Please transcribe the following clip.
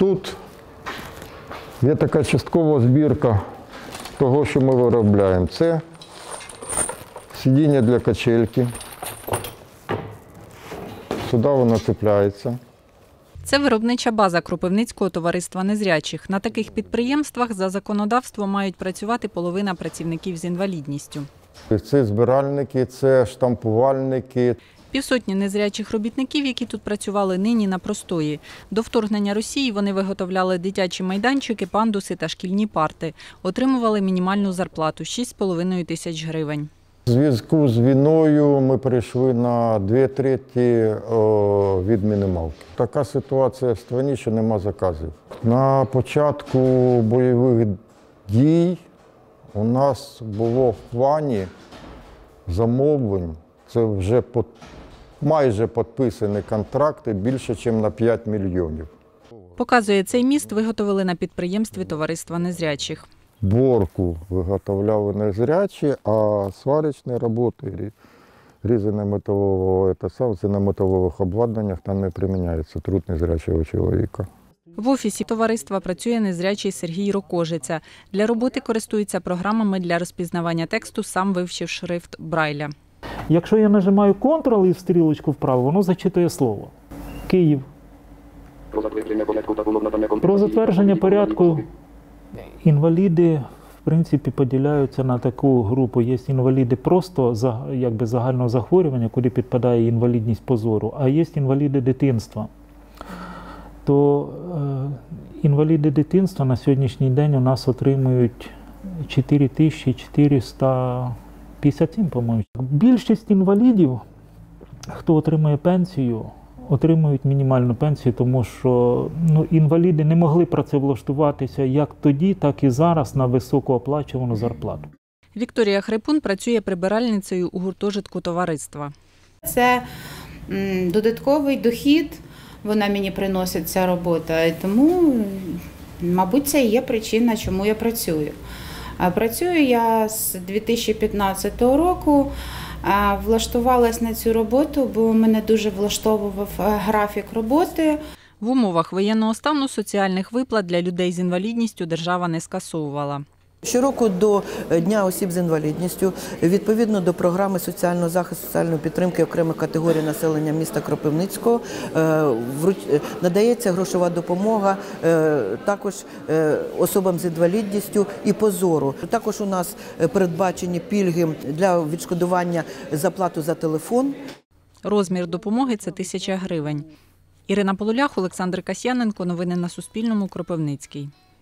Тут є така часткова збірка того, що ми виробляємо. Це сидіння для качельки. Сюди воно цепляється. Це виробнича база Кропивницького товариства незрячих. На таких підприємствах за законодавством мають працювати половина працівників з інвалідністю. Це збиральники, це штампувальники. Півсотні незрячих робітників, які тут працювали, нині на простої. До вторгнення Росії вони виготовляли дитячі майданчики, пандуси та шкільні парти. Отримували мінімальну зарплату – 6,5 тисяч гривень. У зв'язку з війною ми перейшли на 2/3 від мінімалки. Така ситуація в країні, що нема заказів. На початку бойових дій у нас було в плані замовлень, це вже майже підписані контракти більше, ніж на 5 мільйонів. Показує, цей міст виготовили на підприємстві товариства незрячих. Борку виготовляли незрячі, а сварочні роботи, різання металового, це на металових обладнаннях там не приміняється труд незрячого чоловіка. В офісі товариства працює незрячий Сергій Рокожиця. Для роботи користується програмами для розпізнавання тексту, сам вивчив шрифт Брайля. Якщо я нажимаю Ctrl і стрілочку вправо, воно зачитує слово. Київ. Про затвердження порядку інваліди, в принципі, поділяються на таку групу. Є інваліди просто загального захворювання, куди підпадає інвалідність по зору, а є інваліди дитинства. То інваліди дитинства на сьогоднішній день у нас отримують 4457, по-моєму. Більшість інвалідів, хто отримує пенсію, отримують мінімальну пенсію, тому що інваліди не могли працевлаштуватися як тоді, так і зараз на високооплачувану зарплату. Вікторія Хрипун працює прибиральницею у гуртожитку товариства. Це додатковий дохід, вона мені приносить ця робота, і тому, мабуть, це і є причина, чому я працюю. Працюю я з 2015 року. Влаштувалась на цю роботу, бо мене дуже влаштовував графік роботи. В умовах воєнного стану соціальних виплат для людей з інвалідністю держава не скасовувала. Щороку до Дня осіб з інвалідністю, відповідно до програми соціального захисту, соціальної підтримки окремих категорій населення міста Кропивницького, надається грошова допомога також особам з інвалідністю і по зору. Також у нас передбачені пільги для відшкодування за плату за телефон. Розмір допомоги – це 1000 гривень. Ірина Полулях, Олександр Касьяненко. Новини на Суспільному. Кропивницький.